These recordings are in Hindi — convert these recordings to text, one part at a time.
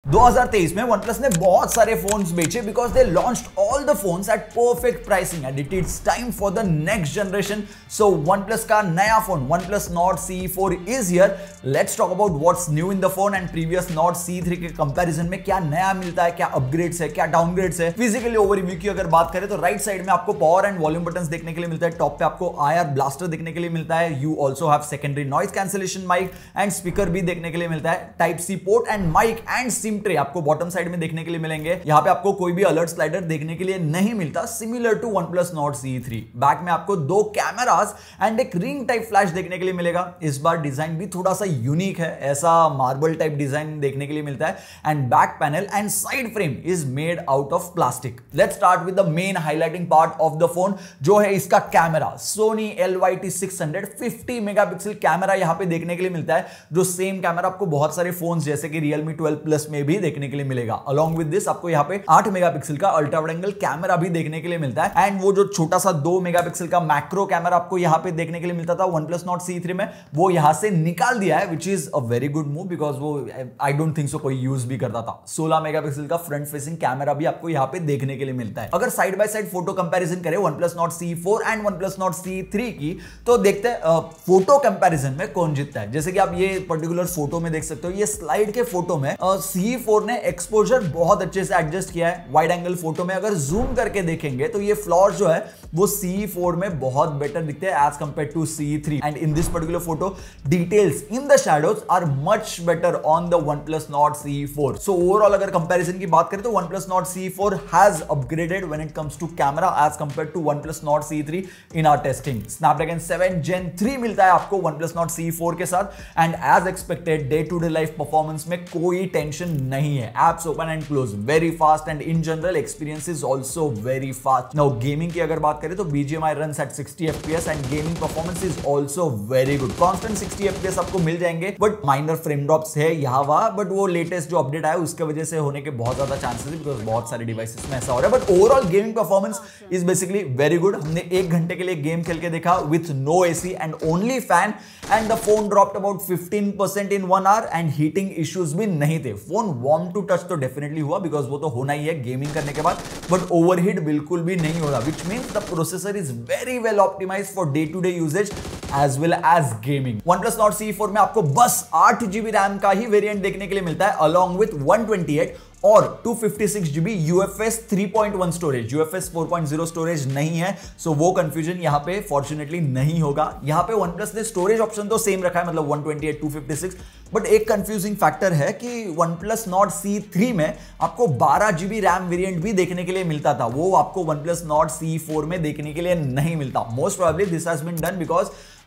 2023 में OnePlus ने बहुत सारे फोन्स बेचे because they launched all the phones at perfect pricing and it's time for the next generation. So OnePlus का नया phone OnePlus Nord CE4 is here. Let's talk about what's new in the phone and previous Nord CE3 के कंपैरिजन में क्या नया मिलता है, क्या अपग्रेड्स है, क्या डाउनग्रेड्स है. फिजिकली ओवरव्यू की अगर बात करें तो राइट साइड में आपको पावर एंड वॉल्यूम बटन्स देखने के लिए मिलता है. टॉप पे आपको IR ब्लास्टर देखने के लिए मिलता है. You also have secondary noise cancellation mic and speaker भी देखने के लिए मिलता है. Type C port and mic and SIM tray आपको बॉटम साइड में देखने के लिए मिलेंगे. यहाँ पे आपको कोई भी अलर्ट स्लाइडर देखने के लिए नहीं मिलता, similar to OnePlus Nord CE3. Back में आपको दो कैमरास एंड एक रिंग टाइप फ्लैश देखने के लिए मिलेगा. इस बार डिजाइन भी थोड़ा सा यूनिक है, ऐसा मार्बल टाइप डिजाइन देखने के लिए मिलता है. And back panel and side frame is made out of plastic. Let's start with the main highlighting part of the phone जो है इसका camera. Sony LYT600 50 megapixel camera यहाँ पे देखने के लिए मिलता है, जो सेम कैमरा आपको बहुत सारे फोन्स जैसे कि Realme 12 Plus में भी देखने के लिए मिलेगा. अलॉन्ग विद दिस आपको यहाँ पे 8 मेगापिक्सल का अल्ट्रा वाइड एंगल कैमरा भी देखने के लिए मिलता है. एंड वो जो छोटा सा 2 मेगापिक्सल का मैक्रो कैमरा आपको यहाँ पे देखने के लिए मिलता था OnePlus Nord CE3 में, वो यहाँ से निकाल दिया है, which is a very good move because वो आई डोंट थिंक सो कोई यूज भी करता था. 16 मेगापिक्सल का फ्रंट फेसिंग कैमरा भी आपको यहाँ पे देखने के लिए मिलता है. अगर side by side photo comparison करें OnePlus Nord CE4 and OnePlus Nord CE3 की, तो देखते हैं फोटो कंपैरिजन में कौन जीतता है. जैसे कि आप ये पर्टिकुलर फोटो में देख सकते हो, ये स्लाइड के फोटो में CE4 ने एक्सपोजर बहुत अच्छे से एडजस्ट किया है. वाइड एंगल फोटो में अगर जूम करके देखेंगे तो ये फ्लॉर्स जो है वो CE4 में बहुत बेटर दिखते हैं as compare to CE3. And in this particular photo details in the shadows are much better on the OnePlus Nord CE4. So overall अगर कंपैरिजन की बात करें तो OnePlus Nord CE4 has upgraded when it comes to camera as compare to OnePlus Nord CE3 in our testing. Snapdragon 7 Gen 3 मिलता है आपको OnePlus Nord CE4 के साथ. And as expected day to day life performance में कोई टेंशन नहीं है. Apps open and close very fast and in general experience is also very fast. Now gaming की अगर बात करें तो BGMI runs at 60 FPS and gaming performance is also very good. Constant 60 FPS आपको मिल जाएंगे बट माइनर फ्रेम ड्रॉप्स है यहाँ वहां, बट वो लेटेस्ट जो अपडेट आया उसके वजह से होने के बहुत ज्यादा चांसेस है बिकॉज बहुत सारे डिवाइसेस में ऐसा हो रहा है. But overall gaming performance is basically very good. हमने 1 घंटे के लिए गेम खेल के देखा with no AC and only fan and the phone dropped about 15% in 1 hour and heating issues भी नहीं थे. फोन वार्म टू टच तो डेफिनेटली हुआ बिकॉज वो तो होना ही है गेमिंग करने के बाद, बट ओवरहीट बिल्कुल भी नहीं हो रहा, which means the processor is very well optimised for day to day usage as well as gaming. OnePlus Nord CE4 में आपको बस 8GB रैम का ही वेरिएंट देखने के लिए मिलता है अलॉन्ग विथ 128 और 256GB UFS 3.1 storage. UFS 4.0 storage नहीं है, सो वो कंफ्यूजन यहाँ पे फॉर्चुनेटली नहीं होगा. यहाँ पे OnePlus ने स्टोरेज ऑप्शन तो सेम रखा है, मतलब 128 256, बट एक कंफ्यूजिंग फैक्टर है कि OnePlus Nord CE3 में आपको 12GB रैम वेरिएंट भी देखने के लिए मिलता था, वो आपको OnePlus Nord CE4 में देखने के लिए नहीं मिलता. Most probably this has been done because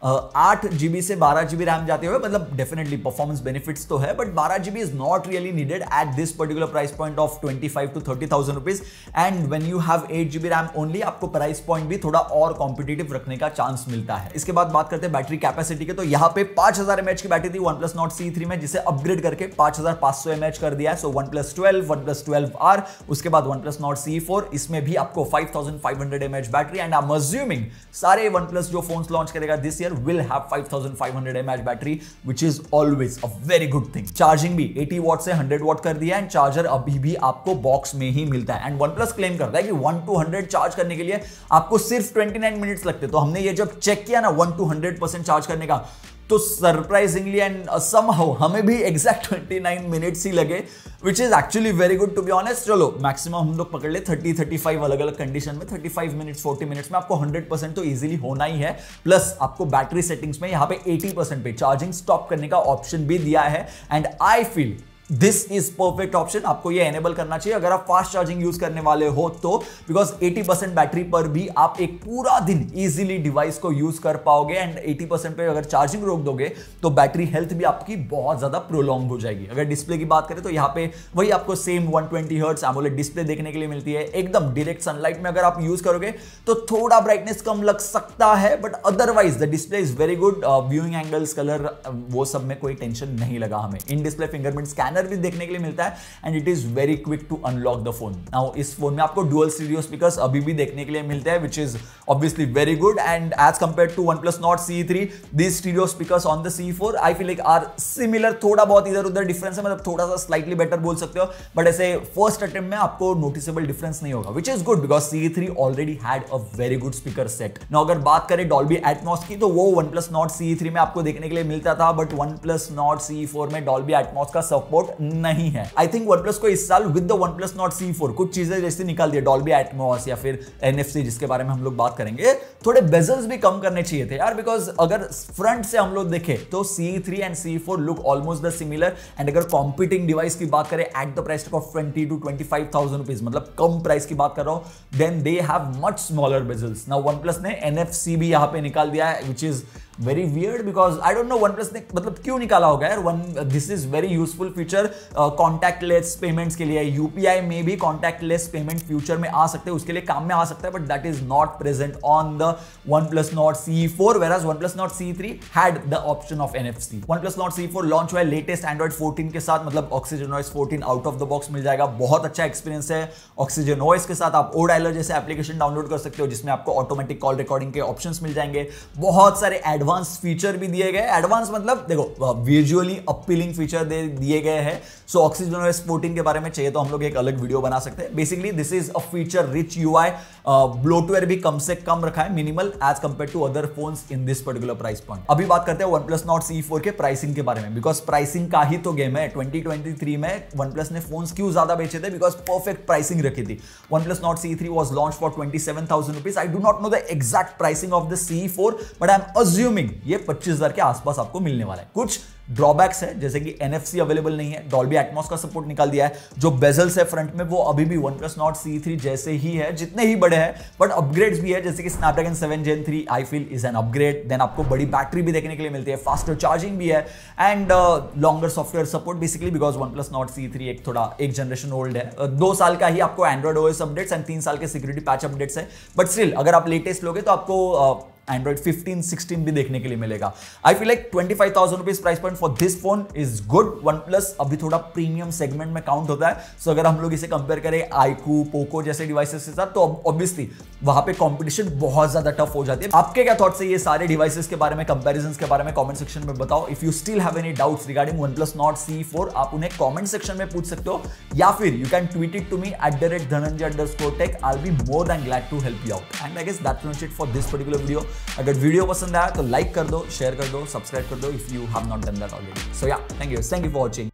8GB से 12GB रैम जाते हुए, मतलब डेफिनेटली परफॉर्मेंस बेनिफिट्स तो है, but 12GB is not really needed at this particular price point of 25,000 to 30,000 rupees. And when you have 8GB RAM only, आपको प्राइस पॉइंट भी थोड़ा और कॉम्पिटिटिव रखने का चांस मिलता है. इसके बाद बात करते हैं बैटरी कैपेसिटी के, तो यहाँ पे 5000 mAh की बैटरी थी OnePlus Nord CE3 में, जिसे अपग्रेड करके 5500 mAh कर दिया है. सो OnePlus 12, OnePlus 12R, उसके बाद OnePlus Nord CE4, इसमें भी आपको 5500 mAh battery. And I am assuming सारे OnePlus जो फोन्स लॉन्च करेगा this year will have 5500 mAh battery, which is always a very good thing. Charging भी 80 वॉट से 100 वॉट कर दिया है एंड चार्जर अभी भी आपको बॉक्स में ही मिलता है. एंड OnePlus क्लेम करता है कि 1 to 100 चार्ज करने के लिए आपको सिर्फ 29 मिनट्स लगते. तो हमने ये जब चेक किया ना 1 to 100% चार्ज करने का, तो सरप्राइजिंगली एंड समहाउ हमें भी एग्जैक्ट 29 मिनट्स ही लगे, which is actually very good to be honest. चलो मैक्सिमम हम लोग पकड़ ले 30-35 अलग अलग कंडीशन में, 35 मिनट्स 40 मिनट्स में आपको 100% तो इजीली होना ही है. प्लस आपको बैटरी सेटिंग्स में यहाँ पे 80% पे चार्जिंग स्टॉप करने का ऑप्शन भी दिया है. And I feel this is perfect option. आपको ये एनेबल करना चाहिए अगर आप फास्ट चार्जिंग यूज करने वाले हो तो, बिकॉज 80% बैटरी पर भी आप एक पूरा दिन इजीली डिवाइस को यूज कर पाओगे. एंड 80% पे अगर चार्जिंग रोक दोगे तो बैटरी हेल्थ भी आपकी बहुत ज्यादा प्रोलॉन्ग हो जाएगी. अगर डिस्प्ले की बात करें तो यहाँ पे वही आपको सेम 120 हर्ट्ज एमोलेड डिस्प्ले देखने के लिए मिलती है. एकदम डायरेक्ट सनलाइट में अगर आप यूज करोगे तो थोड़ा ब्राइटनेस कम लग सकता है, but otherwise the display is very good. Viewing angles, colour, वो सब में कोई टेंशन नहीं लगा हमें. In display fingerprint scanner speaker भी देखने के लिए मिलता है and it is very quick to unlock the phone. Now इस फोन में आपको डुअल स्टीरियो स्पीकर्स अभी भी देखने के लिए मिलते हैं which is obviously very good and as compare to OnePlus Nord CE3 these stereo speakers on the CE4 I feel like are similar, थोड़ा बहुत इधर उधर डिफरेंस है, मतलब थोड़ा सा स्लाइटली बेटर बोल सकते हो, बट ऐसे फर्स्ट अटेम्प्ट में आपको नोटिसेबल डिफरेंस नहीं होगा which is good because CE3 already had a very good speaker set. Now अगर बात करें Dolby Atmos की तो वो OnePlus Nord CE3 में आपको देखने के लिए मिलता था, बट OnePlus Nord CE4 में Dolby Atmos का सपोर्ट नहीं है। आई थिंक OnePlus को इस साल with the OnePlus Nord CE4 कुछ चीजें जैसे निकाल दिया Dolby Atmos या फिर NFC जिसके बारे में हम लोग बात करेंगे, थोड़े बेजल्स भी कम करने चाहिए थे यार, बिकॉज अगर फ्रंट से हम लोग देखें तो CE3 and CE4 look almost the similar and अगर कॉम्पिटिंग डिवाइस की बात करें at the price of 20,000 to 25,000 rupees, मतलब कम प्राइस की बात कर रहा हूं, then they have much smaller bezels. Now OnePlus ने NFC भी यहां पे निकाल दिया है which is very weird because I don't know OnePlus ने मतलब क्यों निकाला होगा यार। This is very useful feature contactless payments के लिए, UPI में भी कॉन्टैक्टलेस पेमेंट फ्यूचर में आ सकते हैं, उसके लिए काम में आ सकता है, but that is not present on the OnePlus Nord CE4 whereas OnePlus Nord CE3 had the option of NFC। OnePlus Nord CE4 launch हुआ है लेटेस्ट Android 14 के साथ, मतलब OxygenOS 14 out of the box मिल जाएगा, बहुत अच्छा एक्सपीरियंस है। OxygenOS के साथ आप O-Dialer जैसे एप्लीकेशन डाउनलोड कर सकते हो जिसमें आपको ऑटोमेटिक कॉल रिकॉर्डिंग के ऑप्शंस मिल जाएंगे, बहुत सारे एडवांस फीचर भी दिए गए। एडवांस मतलब देखो विजुअली अपीलिंग फीचर दिए गए हैं। सो OxygenOS 14 के बारे में चाहिए तो हम लोग एक अलग वीडियो बना सकते हैं। Basically this is a feature rich UI, bloatware भी कम से कम रखा है, minimal as compare to other phones in this particular price point. अभी बात करते हैं OnePlus Nord CE4 के प्राइसिंग के बारे में, बिकॉज प्राइसिंग का ही तो गेम है। 2023 में OnePlus ने फोन्स क्यों ज्यादा बेचे थे, बिकॉज परफेक्ट प्राइसिंग रखी थी। OnePlus Nord CE3 was launched for 27,000 rupees। I do not know the exact pricing of the CE4, but I am assuming ये 25,000 के आसपास आपको मिलने वाला है। कुछ ड्रॉबैक्स है जैसे कि NFC अवेलेबल नहीं है, Dolby Atmos का सपोर्ट निकाल दिया है, जो बेजल्स है फ्रंट में वो अभी भी OnePlus Nord CE3 जैसे ही है, जितने ही बड़े हैं, बट अपग्रेड्स भी है जैसे कि Snapdragon 7 Gen 3 I feel is an upgrade। देन आपको बड़ी बैटरी भी देखने के लिए मिलती है, फास्टर चार्जिंग भी है and longer software support, basically because OnePlus Nord CE3 एक जनरेशन ओल्ड है, 2 साल का ही आपको Android OS अपडेट्स एंड 3 साल के सिक्योरिटी पैच अपडेट्स है, बट स्टिल अगर आप लेटेस्ट लोगे तो आपको Android 15, 16 भी देखने के लिए मिलेगा। I feel like 25,000 rupees price point for this phone is good. OnePlus अभी थोड़ा प्रीमियम सेगमेंट में काउंट होता है, सो अगर हम लोग इसे कंपेयर करें iQOO, पोको जैसे डिवाइसेस के साथ तो ऑब्वियसली वहां पे कंपटीशन बहुत ज्यादा टफ हो जाती है। आपके क्या थॉट्स है ये सारे डिवाइसेस के बारे में, कंपैरिजंस के बारे में कमेंट सेक्शन में बताओ। If you still have any doubts regarding OnePlus Nord CE4 आप उन्हें कमेंट सेक्शन में पूछ सकते हो, या फिर you can tweet it to me @dhananjay_tech। I will be more than glad to help you out and I guess that's pretty much it for this particular video. अगर वीडियो पसंद आया तो लाइक कर दो, शेयर कर दो, सब्सक्राइब कर दो if you have not done that already. So yeah thank you for watching.